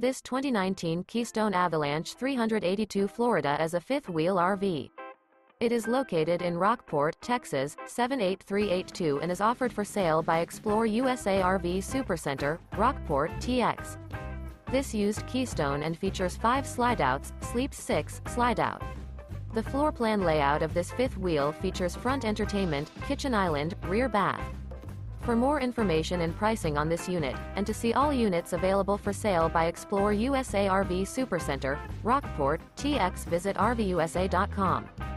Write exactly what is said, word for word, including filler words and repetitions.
This twenty nineteen Keystone Avalanche three eighty-two Florida is a fifth-wheel R V. It is located in Rockport, Texas, seven eight three eight two and is offered for sale by ExploreUSA R V Supercenter, Rockport, T X. This used Keystone and features five slideouts, sleeps six, slideout. The floor plan layout of this fifth wheel features front entertainment, kitchen island, rear bath. For more information and pricing on this unit, and to see all units available for sale by ExploreUSA R V Supercenter, Rockport, T X, visit R V U S A dot com.